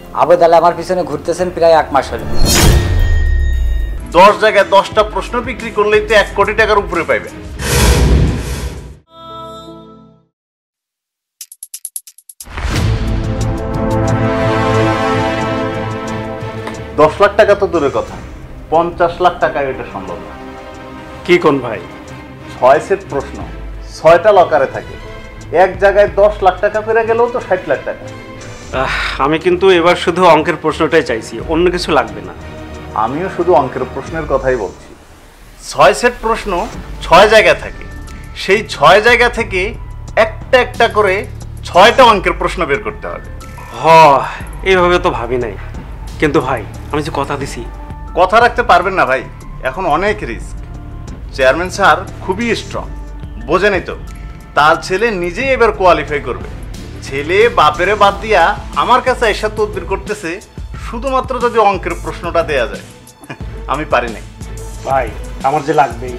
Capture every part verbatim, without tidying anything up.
আবেদ আলী আমার পিছনে ঘুরতেছেন প্রায় এক মাস হলো। দশ জায়গায় দশটা প্রশ্ন বিক্রি করলেই তো এক কোটি টাকার উপরে পাইবে। দশ লাখ টাকা তো দূরের কথা, পঞ্চাশ লাখ টাকা এটা সম্ভব না। কি কোন ভাই? ছয় সেট প্রশ্ন, ছয়টা লকারে থাকে, এক জায়গায় দশ লাখ টাকা পেরে গেলেও তো ষাট লাখ টাকা। আমি কিন্তু এবার শুধু অঙ্কের প্রশ্নটাই চাইছি, অন্য কিছু লাগবে না। আমিও শুধু অঙ্কের প্রশ্নের কথাই বলছি। ছয় সেট প্রশ্ন ছয় জায়গায় থাকে, সেই ছয় জায়গা থেকে একটা একটা করে ছয়টা অঙ্কের প্রশ্ন বের করতে হবে। হ, এইভাবে তো ভাবি নাই। কিন্তু ভাই আমি যে কথা দিছি। কথা রাখতে পারবেন না ভাই, এখন অনেক রিস্ক। চেয়ারম্যান স্যার খুবই স্ট্রং, বোঝেনি তো? তার ছেলে নিজেই এবার কোয়ালিফাই করবে। ছেলে বাপেরে বাদ দিয়া আমার কাছে এসে তদবির করতেছে শুধুমাত্র যদি অঙ্কের প্রশ্নটা দেয়া যায়। আমি পারি নাই ভাই, আমার যে লাগবেই।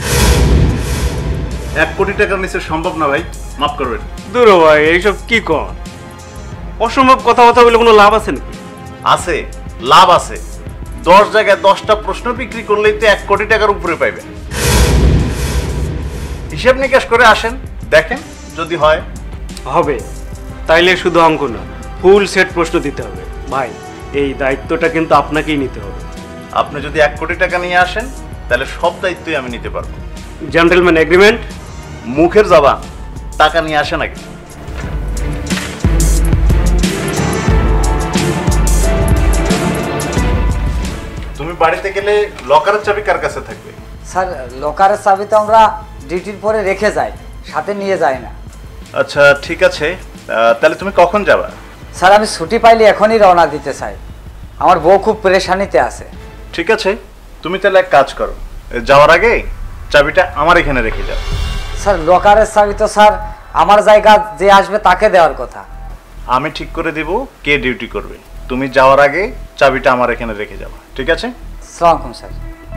এক কোটি টাকার নিচে সম্ভব না ভাই, মাফ করবেন। দূর ভাই, এইসব কি কর? অসম্ভব কথাবার্তা বলে কোনো লাভ আছে নাকি? আছে, লাভ আছে। দশ জায়গায় দশটা প্রশ্ন বিক্রি করলেই তো এক কোটি টাকার উপরে পাইবে। হিসাব নিকাশ করে আসেন, দেখেন যদি হয়। হবে, তাইলে শুধু অঙ্ক না, ফুল সেট প্রশ্ন দিতে হবে। ভাই এই দায়িত্বটা কিন্তু আপনাকেই নিতে হবে। আপনি যদি এক কোটি টাকা নিয়ে আসেন তাহলে সব দায়িত্বই আমি নিতে পারবো। Gentleman agreement? মুখের জবান, টাকা নিয়ে আসেন আগে। তুমি বাড়িতে গেলে লকারের চাবি কার কাছে থাকবে? স্যার লকারের চাবি তো আমরা ডিউটির পরে রেখে যাই, সাথে নিয়ে যাই না। আচ্ছা ঠিক আছে, তাহলে তুমি কখন যাবা? স্যার আমি ছুটি পাইলে এখনই রওনা দিতে চাই, আমার বউ খুব পেরেশানিতে আছে। ঠিক আছে, তুমি তাহলে এক কাজ করো, যাওয়ার আগে চাবিটা আমার এখানে রেখে যাও। স্যার লকারের চাবি তো স্যার আমার জায়গা যে আসবে তাকে দেওয়ার কথা। আমি ঠিক করে দিব কে ডিউটি করবে। তুমি যাওয়ার আগে চাবিটা আমার এখানে রেখে যাও, ঠিক আছে? আসসালামু আলাইকুম স্যার।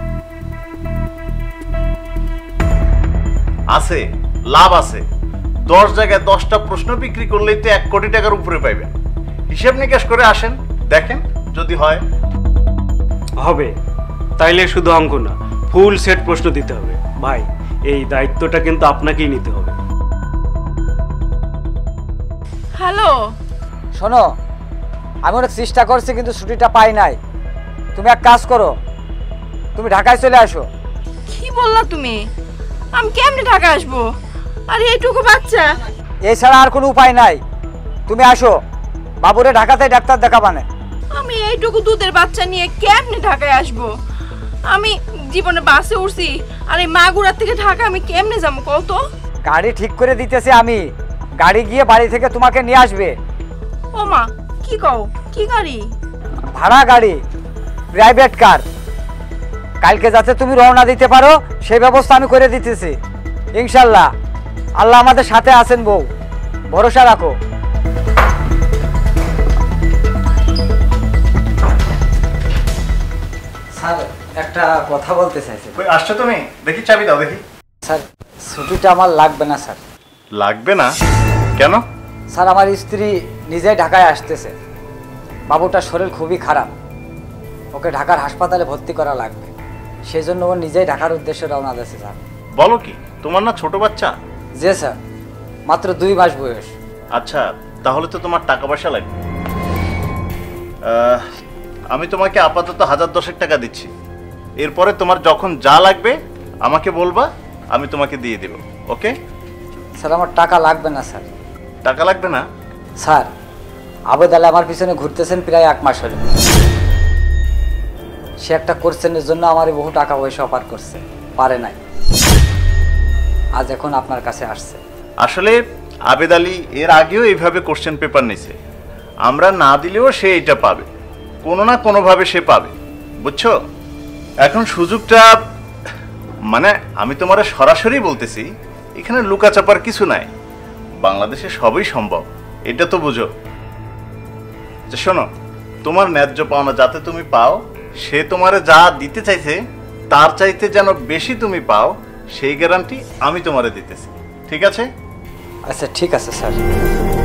আছে, লাভ আছে। দশ জায়গায় দশটা প্রশ্ন বিক্রি করলেই তো এক কোটি টাকার উপরে পাইবেন। হিসাব নিকাশ করে আসেন, দেখেন যদি হয়। হবে, তাইলে শুধু অঙ্ক না, ফুল সেট প্রশ্ন দিতে হবে। ভাই এই দায়িত্বটা কিন্তু আপনাকেই নিতে হবে। হ্যালো, শোনো, আমি অনেক চেষ্টা করছি কিন্তু ছুটিটা পাই নাই। তুমি এক কাজ করো, তুমি ঢাকায় চলে আসো। কি বললা তুমি? আমি কেমনে ঢাকা আসবো? আরে এইটুকু বাচ্চা। এছাড়া আর কোনো উপায় নাই, তুমি আসো, বাবুরে ঢাকাতে ডাক্তার দেখাবানে। আমি এইটুকু দুধের বাচ্চা নিয়ে কেমনে ঢাকায় আসবো? আমি জীবনে বাসে উঠছি, আর এই মাগুরার থেকে ঢাকা আমি কেমনে যাবো কত? গাড়ি ঠিক করে দিতেছি আমি, গাড়ি গিয়ে বাড়ি থেকে তোমাকে নিয়ে আসবে। ও মা, কি কও? কি গাড়ি? ভাড়া গাড়ি, প্রাইভেট কার। কালকে যাতে তুমি রওনা দিতে পারো সেই ব্যবস্থা আমি করে দিতেছি ইনশাল্লাহ। আল্লাহ আমাদের সাথে আছেন বউ, ভরসা রাখো। স্যার একটা কথা বলতে চাইছি। কই আসছো তুমি? দেখি চাবি দাও দেখি। স্যার ছুটিটা আমার লাগবে না স্যার। লাগবে না কেন? স্যার আমার স্ত্রী নিজেই ঢাকায় আসতেছে, বাবুটার শরীর খুবই খারাপ, ওকে ঢাকার হাসপাতালে ভর্তি করা লাগবে, সেই জন্য ও নিজেই ঢাকার উদ্দেশ্যে রওনা দিয়েছে স্যার। বলো কি, তোমার না ছোট বাচ্চা? জি স্যার, মাত্র দুই মাস বয়স। আচ্ছা, তাহলে তো তোমার টাকা পয়সা লাগবে। আমি তোমাকে আপাতত হাজার দশেক টাকা দিচ্ছি, এরপরে তোমার যখন যা লাগবে আমাকে বলবা, আমি তোমাকে দিয়ে দেব। ওকে স্যার আমার টাকা লাগবে না স্যার। টাকা লাগবে না? স্যার আবেদ আলী আমার পিছনে ঘুরতেছেন প্রায় এক মাস হলো। সে একটা কোশ্চেনের জন্য আমার বহু টাকা পয়সা অফার করছে, পারে নাই, আজ এখন আপনার কাছে আসছে। আসলে আবেদ আলী এর আগেও এইভাবে কোশ্চেন পেপার নিছে, আমরা না দিলেও সে এটা পাবে, কোনো না কোনোভাবে সে পাবে, বুঝছো? এখন সুযোগটা, মানে আমি তোমার সরাসরি বলতেছি, এখানে লুকাচাপার কিছু নাই, বাংলাদেশে সবই সম্ভব, এটা তো বুঝো। যে শোনো, তোমার ন্যায্য পাওনা যাতে তুমি পাও, সে তোমারে যা দিতে চাইছে তার চাইতে যেন বেশি তুমি পাও, সেই গ্যারান্টি আমি তোমারে দিতেছি, ঠিক আছে? আচ্ছা ঠিক আছে স্যার।